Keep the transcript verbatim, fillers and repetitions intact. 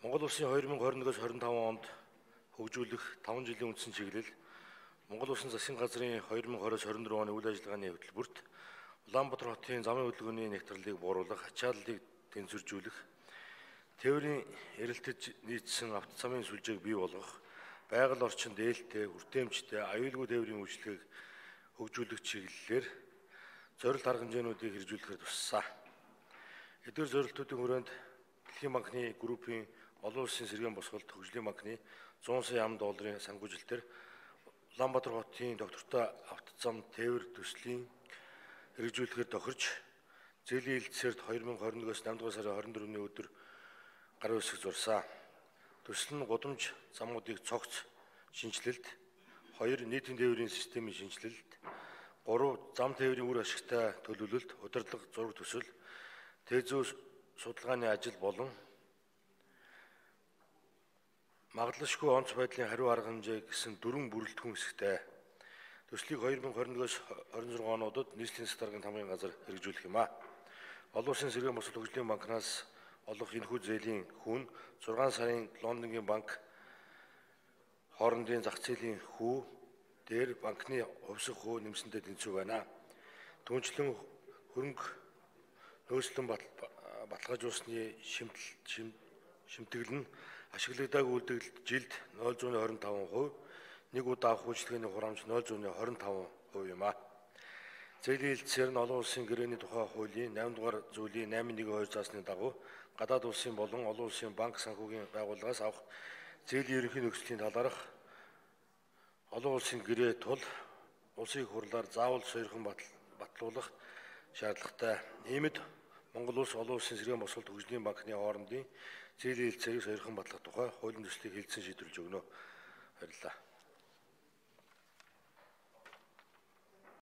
Монгол Улсын хоёр мянга хорин нэгээс хорин таван онд хөгжүүлэх таван жилийн үндсэн чиглэл Монгол Улсын засгийн газрын хоёр мянга хорин хорин дөрвөн оны үйл ажиллагааны хөтөлбөрт Улаанбаатар хотын замын хөдөлгөөний нэгтрэлийг бууруулах, ачааллыг тэнцвэржүүлэх, тээврийн эрэлтэд нийцсэн автозамын сүлжээг бий болгох, байгаль орчинд ээлтэй, хүртээмжтэй, аюулгүй тээврийн үйлчлэгийг хөгжүүлэх чиглэлээр зорилт арга хэмжээнүүдийг хэрэгжүүлэхээр туссан. Эдгээр зорилтуудын хүрээнд Дэлхийн банкны группийн олон улсын сэргээн босголт хөгжлийн банкны зуун сая ам долларын санхүүжилтээр Улаанбаатар хотын доктортой автозам тээвэр төслийн хэрэгжүүлэхээр тохирч зээлийн хэлтсээрт хоёр мянга хорин нэгээс наймдугаар сарын хорин дөрөвний өдөр гарын үсэг зурсан. Төсөл нь гудамж замуудыг цогц шинжилэлт, хоёр нийтийн тээврийн системийн шинжилэлт, гурав зам тээврийн үр ашигтай төлөвлөлт, удирдлага, зураг төсөл, тээзүү судалгааны ажил болон магадлалшгүй онц байдлын хариу арга хэмжээ гэсэн дөрвөн бүрэлдэхүүн хэсэгтэй. Төслийг хоёр мянга хорин нэгээс хорин зургаан онуудад нийслэлийн стратегийн тамгын газар хэрэгжүүлэх юм а. Олон улсын сэргээн босгол хөгжлийн банкнаас олох энэхүү зээлийн хүн зургаан сарын Лондонгийн банк хоорондын зах зээлийн хүү дээр банкны хувьсах хүү нэмсэнтэй тэнцүү байна. Түүнчлэн хөрөнгө нөөцлөн баталгаажуулсны шимтгэл нь ашиглагдаагүй үйлдэгдэлд жилд нөл зуун хорин таван хувь, нэг удаа авах үйлчлэгээний хурамч нөл зуун хорин таван хувь юм а. Зээлийн хэлтсээр нь олон улсын гэрээний тухай хуулийн наймдугаар зүйлийн наймын нэг хоёр заасны дагуу гадаад улсын болон олон улсын банк санхүүгийн байгууллагаас авах зээлийн ерөнхий нөхцөлийн талаарх олон улсын гэрээ тул улсын их хурлаар заавал сойрхон батлуулах шаардлагатай. Иймд Монгол улс олон улсын сэргээн босголт хөгжлийн банкны хоорондын зээлийн хэлтсээрийг сойрхон батлах тухай хуулийн төслийг хэлтсэн шийдвэрлэж өгнө. Баярлалаа.